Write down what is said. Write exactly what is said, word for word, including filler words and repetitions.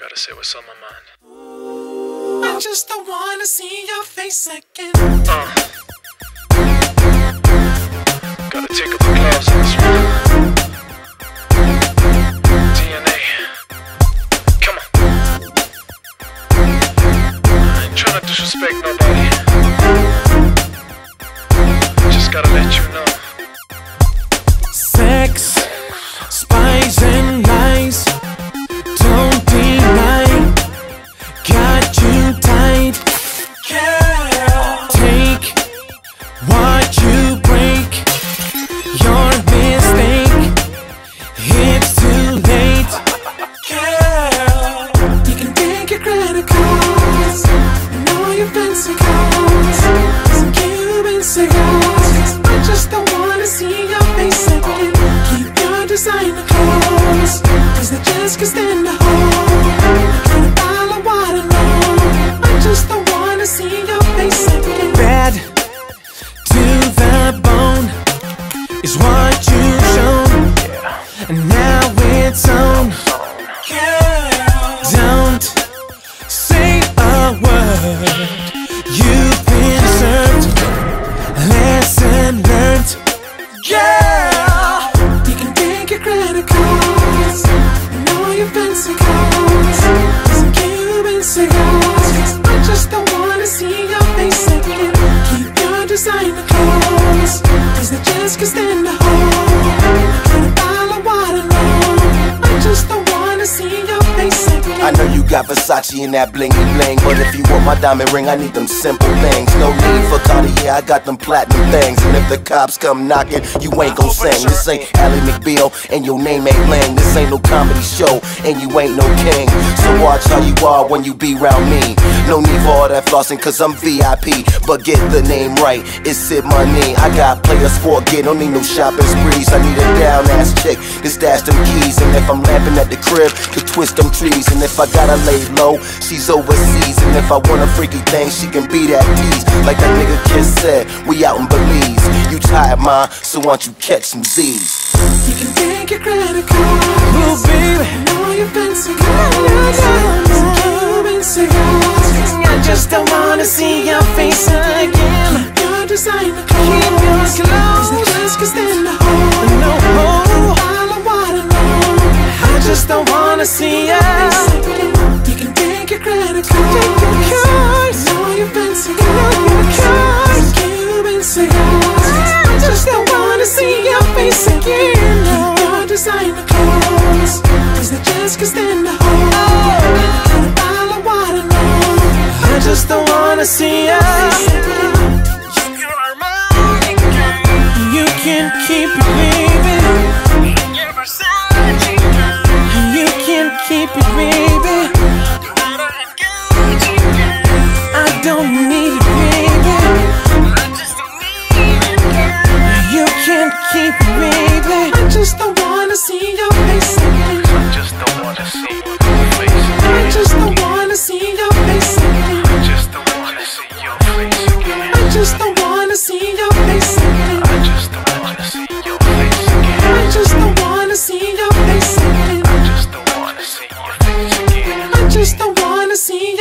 Gotta say what's on my mind. I just don't wanna see your face again. Uh. Gotta take up the gloves on this one. D N A. Come on. I ain't tryna disrespect nobody. Just gotta let you know. Sex, spies and lies, don't deny. Got you tight, yeah. Take what you break. Your mistake, it's too late, yeah. You can take your credit cards and all your fancy cars, some Cuban cigars. I just don't wanna see your face again. Keep your designer clothes, cause they just can't stand the whole bottle of water, no. I just don't wanna see your face again. Bad to the bone is what you've shown, and now it's on. Don't say a word, you've been served. Lesson learned, yeah. You can take your credit cards and all your fancy cars, some Cuban cigars. I just don't wanna see your face again. Keep your designer clothes, cause they just can't stand the whole bottle of water, no. I just don't wanna see your face again. I know you got Versace in that blingy bling, but if you want my diamond ring, I need them simple things. No need for Cartier, I got them platinum things. And if the cops come knocking, you ain't gon' sing. This ain't Ally McBeal, and your name ain't Lang. This ain't no comedy show, and you ain't no king. So watch how you are when you be round me. No need for all that flossing, cause I'm V I P. But get the name right, it's Sid Money. I got players for a get, don't need no shopping sprees. I need a down-ass chick to stash them keys. And if I'm lamping at the crib, to twist them trees. And if I gotta lay low, she's overseas. And if I want a freaky thing, she can be that tease. Like that nigga Kiss said, we out in Belize. You tired, ma, so why don't you catch some Z's? You can take your credit card, oh baby, and all your fancy cars, some Cuban cigars. I just don't wanna see your face again. Keep your designer clothes, keep your clothes, cause they just can't stand the whole no bottle of water, no. I just don't wanna see your face again. You can take your credit card, take your cards, and all your fancy cars, some Cuban cigars. I just don't wanna see your face again. Keep your designer clothes, cause they just can't stand the whole bottle of water, no. I just don't wanna see ya. You can keep it, baby. You can keep it, baby. I don't need it, baby. You can keep it, baby. I just don't wanna see your face again. I just don't wanna see your face again. I just don't wanna see your face again. I just don't wanna see your face again. I just don't wanna see your face again. I just don't wanna see your face again. I just don't wanna see your face again. I just don't wanna see your face again. I just don't wanna see